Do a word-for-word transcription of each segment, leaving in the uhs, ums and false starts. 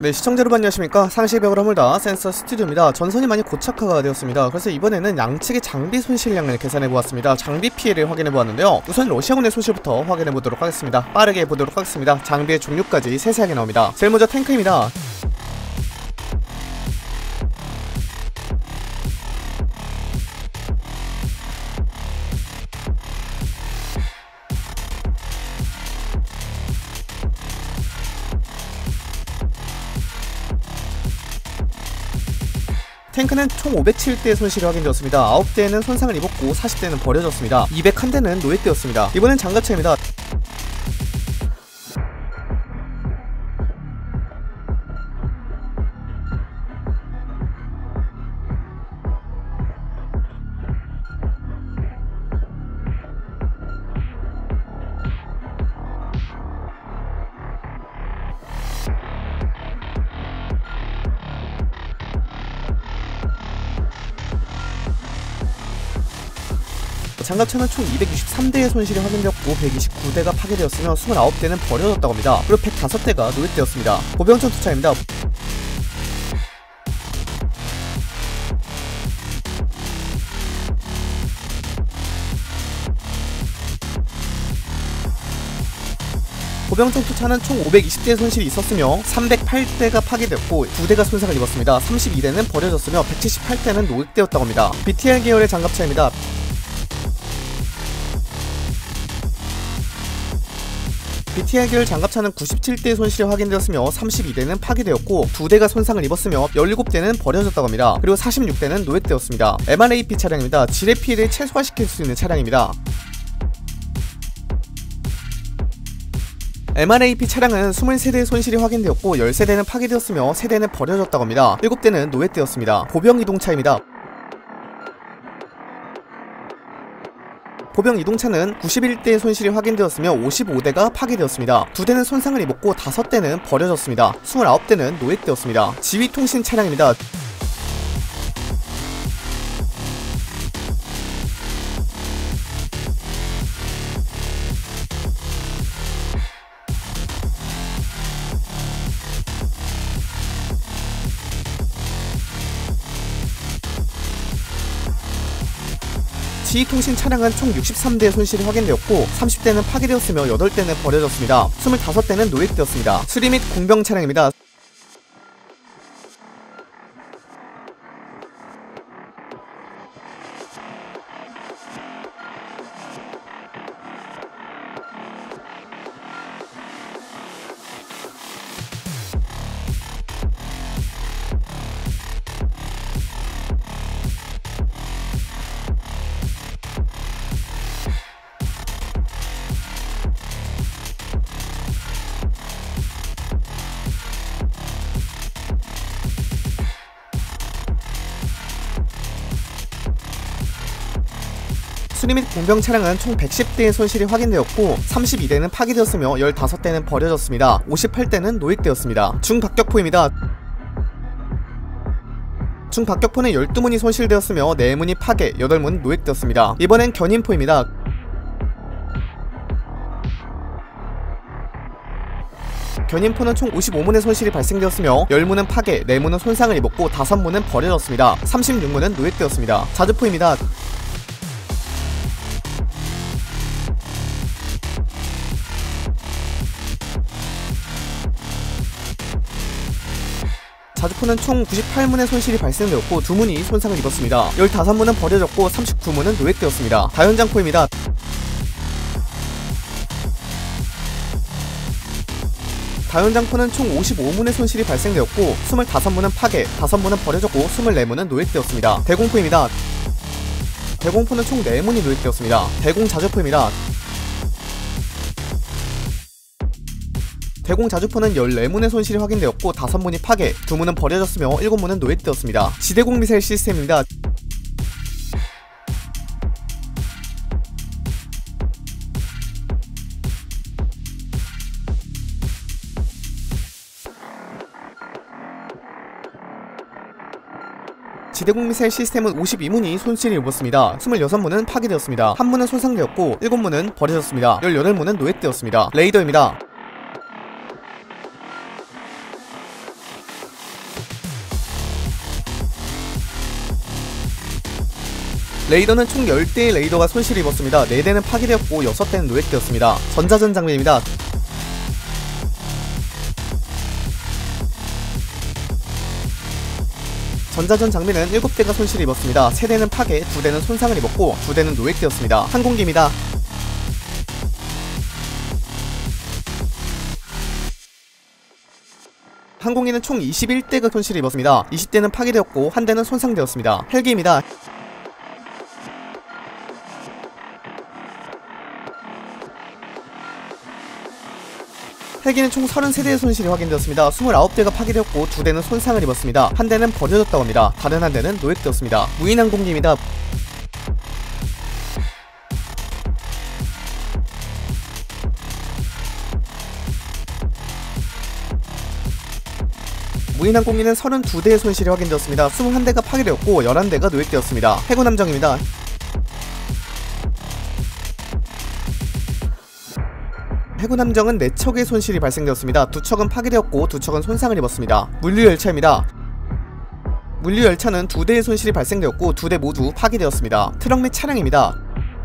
네, 시청자 여러분 안녕하십니까. 상시백을 허물다 센서 스튜디오입니다. 전선이 많이 고착화가 되었습니다. 그래서 이번에는 양측의 장비 손실량을 계산해보았습니다. 장비 피해를 확인해보았는데요. 우선 러시아군의 손실부터 확인해보도록 하겠습니다. 빠르게 보도록 하겠습니다. 장비의 종류까지 세세하게 나옵니다. 제일 먼저 탱크입니다. 탱크는 총 오백칠 대의 손실이 확인되었습니다. 아홉 대는 손상을 입었고 사십 대는 버려졌습니다. 이백일 대는 노획되었습니다. 이번엔 장갑차입니다. 장갑차는 총 이백육십삼 대의 손실이 확인되었고 백이십구 대가 파괴되었으며 이십구 대는 버려졌다고 합니다. 그리고 백오 대가 노획되었습니다. 보병전 투차입니다. 보병전 투차는 총 오백이십 대의 손실이 있었으며 삼백팔 대가 파괴되었고 두 대가 손상을 입었습니다. 삼십이 대는 버려졌으며 백칠십팔 대는 노획되었다고 합니다. 비티알 계열의 장갑차입니다. 비티알 계열 장갑차는 구십칠 대의 손실이 확인되었으며 삼십이 대는 파괴되었고 두 대가 손상을 입었으며 열일곱 대는 버려졌다고 합니다. 그리고 사십육 대는 노획되었습니다. 엠알에이피 차량입니다. 지뢰 피해를 최소화시킬 수 있는 차량입니다. 엠알에이피 차량은 이십삼 대의 손실이 확인되었고 십삼 대는 파괴되었으며 세 대는 버려졌다고 합니다. 일곱 대는 노획되었습니다. 보병 이동차입니다. 보병 이동차는 구십일 대의 손실이 확인되었으며 오십오 대가 파괴되었습니다. 두 대는 손상을 입었고 다섯 대는 버려졌습니다. 이십구 대는 노획되었습니다. 지휘통신 차량입니다. 지휘통신 차량은 총 육십삼 대의 손실이 확인되었고 삼십 대는 파괴되었으며 여덟 대는 버려졌습니다. 이십오 대는 노획되었습니다. 수리 및 공병 차량입니다. 수리 및 공병 차량은 총 백십 대의 손실이 확인되었고 삼십이 대는 파괴되었으며 십오 대는 버려졌습니다. 오십팔 대는 노획되었습니다. 중박격포입니다. 중박격포는 십이 문이 손실되었으며 네 문이 파괴, 여덟 문 노획되었습니다. 이번엔 견인포입니다. 견인포는 총 오십오 문의 손실이 발생되었으며 십 문은 파괴, 네 문은 손상을 입었고 다섯 문은 버려졌습니다. 삼십육 문은 노획되었습니다. 자주포입니다. 자주포는 총 구십팔 문의 손실이 발생되었고 두 문이 손상을 입었습니다. 십오 문은 버려졌고 삼십구 문은 노획되었습니다. 다연장포입니다. 다연장포는 총 오십오 문의 손실이 발생되었고 이십오 문은 파괴, 다섯 문은 버려졌고 이십사 문은 노획되었습니다. 대공포입니다. 대공포는 총 네 문이 노획되었습니다. 대공자주포입니다. 대공자주포는 십사 문의 손실이 확인되었고 다섯 문이 파괴, 두 문은 버려졌으며 일곱 문은 노획되었습니다. 지대공 미사일 시스템입니다. 지대공 미사일 시스템은 오십이 문이 손실을 입었습니다. 이십육 문은 파괴되었습니다. 한 문은 손상되었고 일곱 문은 버려졌습니다. 십팔 문은 노획되었습니다. 레이더입니다. 레이더는 총 열 대의 레이더가 손실을 입었습니다. 네 대는 파괴되었고 여섯 대는 노획되었습니다. 전자전 장비입니다. 전자전 장비는 일곱 대가 손실을 입었습니다. 세 대는 파괴, 두 대는 손상을 입었고 두 대는 노획되었습니다. 항공기입니다. 항공기는 총 이십일 대가 손실을 입었습니다. 이십 대는 파괴되었고 한 대는 손상되었습니다. 헬기입니다. 헬기는 총 서른세 대의 손실이 확인되었습니다. 이십구 대가 파괴되었고 두 대는 손상을 입었습니다. 한 대는 버려졌다고 합니다. 다른 한 대는 노획되었습니다. 무인항공기입니다. 무인항공기는 서른두 대의 손실이 확인되었습니다. 이십일 대가 파괴되었고 열한 대가 노획되었습니다. 해군함정입니다. 해군함정은 네 척의 손실이 발생되었습니다. 두 척은 파괴되었고 두 척은 손상을 입었습니다. 물류열차입니다. 물류열차는 두 대의 손실이 발생되었고 두 대 모두 파괴되었습니다. 트럭 및 차량입니다.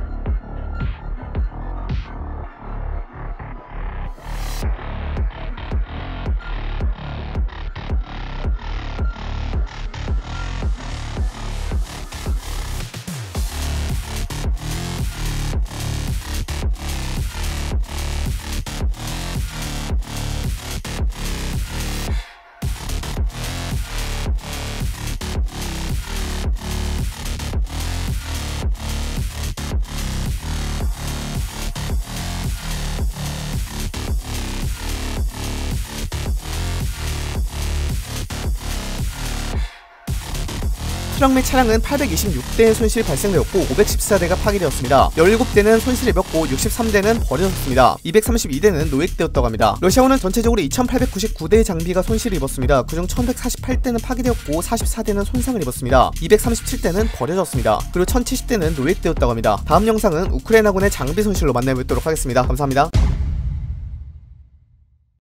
트럭 및 차량은 팔백이십육 대의 손실이 발생되었고 오백십사 대가 파괴되었습니다. 열일곱 대는 손실을 입었고 육십삼 대는 버려졌습니다. 이백삼십이 대는 노획되었다고 합니다. 러시아군은 전체적으로 이천팔백구십구 대의 장비가 손실을 입었습니다. 그중 천백사십팔 대는 파괴되었고 사십사 대는 손상을 입었습니다. 이백삼십칠 대는 버려졌습니다. 그리고 천칠십 대는 노획되었다고 합니다. 다음 영상은 우크라이나군의 장비 손실로 만나뵙도록 하겠습니다. 감사합니다.